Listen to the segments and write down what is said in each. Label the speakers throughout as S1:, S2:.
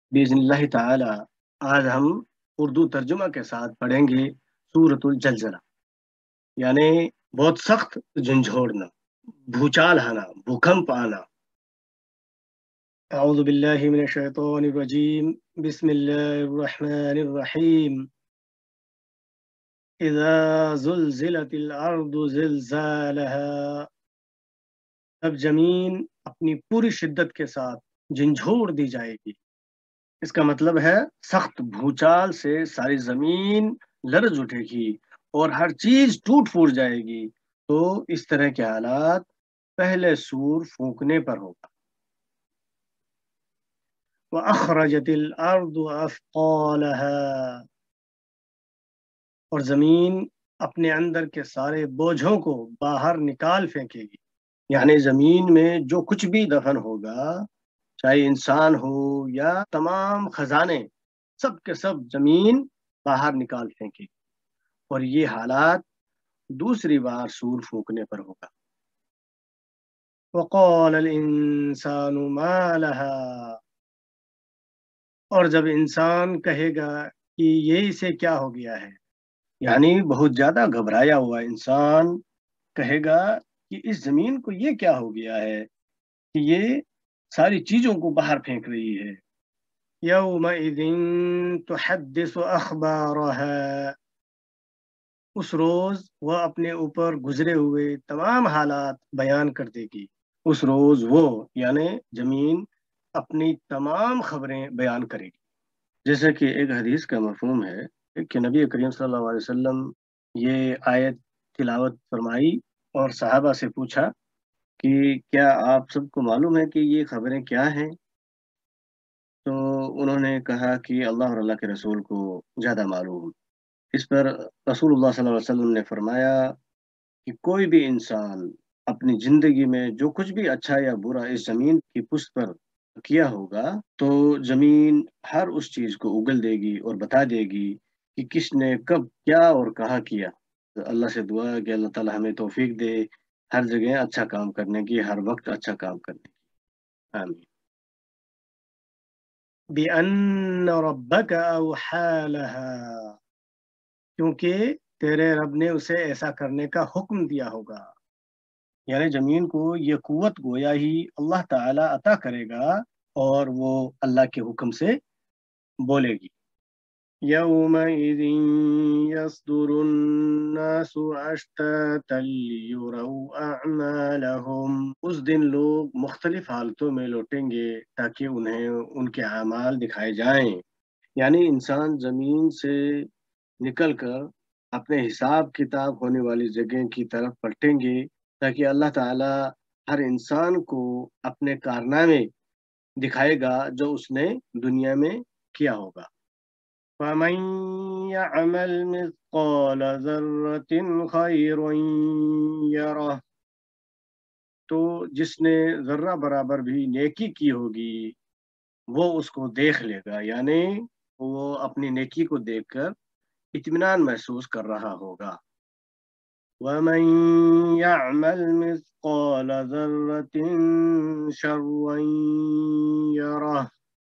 S1: باذن اللہ تعالی آج ہم اردو ترجمہ کے ساتھ پڑھیں گے سورۃ الزلزلہ، یعنی بہت سخت جھنجھوڑنا، بھوچال آنا، بھوکمپ آنا۔ اعوذ باللہ من الشیطان الرجیم، بسم اللہ الرحمن الرحیم۔ اذا زلزلت الارض زلزالها، اب زمین اپنی پوری شدت کے ساتھ جھنجھوڑ دی جائے گی۔ اس کا مطلب ہے سخت بھوچال سے ساری زمین لرز اٹھے گی اور ہر چیز ٹوٹ پھوٹ جائے گی۔ تو اس طرح کے حالات پہلے سور پھونکنے پر ہوگا۔ وَأَخْرَجَتِ الْأَرْضُ أَثْقَالَهَا، اور زمین اپنے اندر کے سارے بوجھوں کو باہر نکال پھینکے گی، یعنی زمین میں جو کچھ بھی دفن ہوگا، چاہے انسان ہو یا تمام خزانے، سب کے سب زمین باہر نکال پھینکے گی۔ اور یہ حالات دوسری بار سور پھونکنے پر ہوگا۔ وقال الانسان ما لها، اور جب انسان کہے گا کہ یہ اسے کیا ہو گیا ہے، یعنی بہت زیادہ گھبرایا ہوا انسان کہے گا کہ اس زمین کو یہ کیا ہو گیا ہے کہ یہ ساری چیزوں کو باہر پھینک رہی ہے۔ یومئذ تحدث اخبارها، اس روز وہ اپنے اوپر گزرے ہوئے تمام حالات بیان کر دے گی۔ اس روز وہ یعنی زمین اپنی تمام خبریں بیان کرے گی۔ جیسے کہ ایک حدیث کا مفہوم ہے کہ نبی کریم صلی اللہ علیہ وسلم یہ آیت تلاوت فرمائی اور صحابہ سے پوچھا کہ کیا آپ سب کو معلوم ہے کہ یہ خبریں کیا ہیں؟ تو انہوں نے کہا کہ اللہ اور اللہ کے رسول کو زیادہ معلوم۔ اس پر رسول اللہ صلی اللہ علیہ وسلم نے فرمایا کہ کوئی بھی انسان اپنی زندگی میں جو کچھ بھی اچھا یا برا اس زمین کی پشت پر کیا ہوگا، تو زمین ہر اس چیز کو اگل دے گی اور بتا دے گی کہ کس نے کب کیا اور کہاں کیا۔ اللہ سے دعا ہے کہ اللہ تعالی ہمیں توفیق دے ہر جگہ اچھا کام کرنے کی، ہر وقت اچھا کام کرنے کی۔ آمین۔ بِأَنَّ رَبَّكَ أَوْحَىٰ لَهَا، کیونکہ تیرے رب نے اسے ایسا کرنے کا حکم دیا ہوگا، یعنی زمین کو یہ قوت گویا ہی اللہ تعالی عطا کرے گا اور وہ اللہ کے حکم سے بولے گی۔ یومئذ یصدر الناس اشتاتا لیروا اعمالهم، اس دن لوگ مختلف حالتوں میں لوٹیں گے تاکہ انہیں ان کے اعمال دکھائے جائیں، یعنی انسان زمین سے نکل کر اپنے حساب کتاب ہونے والی جگہ کی طرف پلٹیں گے تاکہ اللہ تعالی ہر انسان کو اپنے کارنامے دکھائے گا جو اس نے دنیا میں کیا ہوگا۔ فَمَن يَعْمَلْ مِثْقَالَ ذَرَّةٍ خَيْرًا يَرَهُ، تو جس نے ذرہ برابر بھی نیکی کی ہوگی وہ اس کو دیکھ لے گا، یعنی وہ اپنی نیکی کو دیکھ کر اطمینان محسوس کر رہا ہوگا۔ وَمَن يَعْمَلْ مِثْقَالَ ذَرَّةٍ شَرًّا يَرَهُ،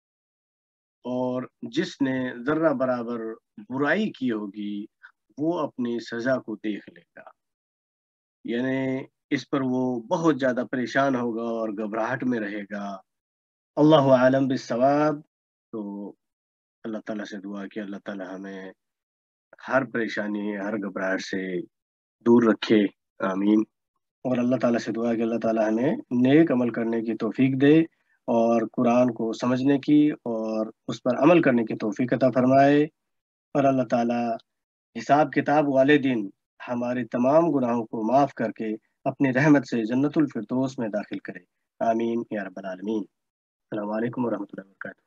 S1: اور جس نے ذرہ برابر برائی کی ہوگی وہ اپنی سزا کو دیکھ لے گا، یعنی اس پر وہ بہت زیادہ پریشان ہوگا اور گھبراہٹ میں رہے گا۔ اللہ عالم بالصواب۔ تو اللہ تعالیٰ سے دعا کہ اللہ تعالیٰ ہمیں ہر پریشانی، ہر گھبراہٹ سے دور رکھے۔ آمین۔ اور اللہ تعالیٰ سے دعا کہ اللہ تعالیٰ ہمیں نیک عمل کرنے کی توفیق دے اور قرآن کو سمجھنے کی اور اس پر عمل کرنے کی توفیق عطا فرمائے، اور اللہ تعالیٰ حساب کتاب والے دن ہمارے تمام گناہوں کو معاف کر کے اپنی رحمت سے جنت الفردوس میں داخل کرے۔ آمین یا رب العالمین۔ السلام علیکم ورحمۃ اللہ وبرکاتہ۔